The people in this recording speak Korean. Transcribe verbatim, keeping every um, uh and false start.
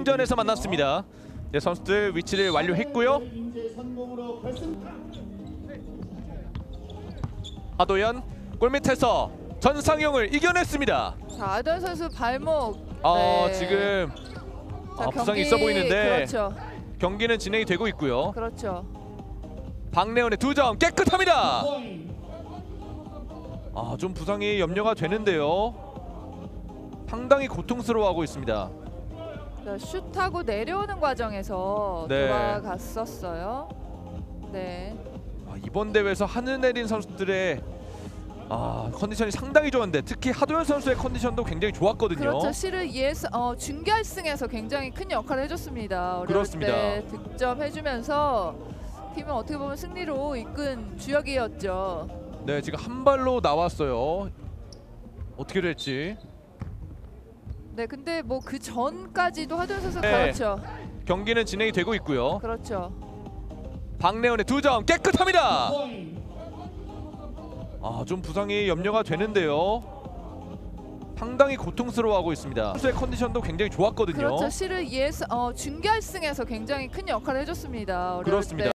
결승전에서 만났습니다. 네, 선수들 위치를 완료했고요. 하도현 골밑에서 전상용을 이겨냈습니다. 자, 하도현 선수 발목. 아 네. 지금 자, 아, 부상이 경기, 있어 보이는데 그렇죠. 경기는 진행이 되고 있고요. 그렇죠. 박래원의 두 점 깨끗합니다. 아 좀 부상이 염려가 되는데요. 상당히 고통스러워하고 있습니다. 자, 슛하고 내려오는 과정에서 네. 돌아갔었어요. 네. 아, 이번 대회에서 하늘내린 선수들의 아, 컨디션이 상당히 좋았는데 특히 하도현 선수의 컨디션도 굉장히 좋았거든요. 그렇죠. 실은 예선 어, 준결승에서 굉장히 큰 역할을 해줬습니다. 어려울 그렇습니다. 때 득점해주면서 팀을 어떻게 보면 승리로 이끈 주역이었죠. 네, 지금 한 발로 나왔어요. 어떻게 될지. 네, 근데 뭐 그 전까지도 하도현 선수 네. 그렇죠. 경기는 진행이 되고 있고요. 그렇죠. 박래원의 두 점 깨끗합니다. 아, 좀 부상이 염려가 되는데요. 상당히 고통스러워하고 있습니다. 선수의 컨디션도 굉장히 좋았거든요. 그렇죠. 실은 예선 어, 준결승에서 굉장히 큰 역할을 해줬습니다. 어려울 그렇습니다. 때.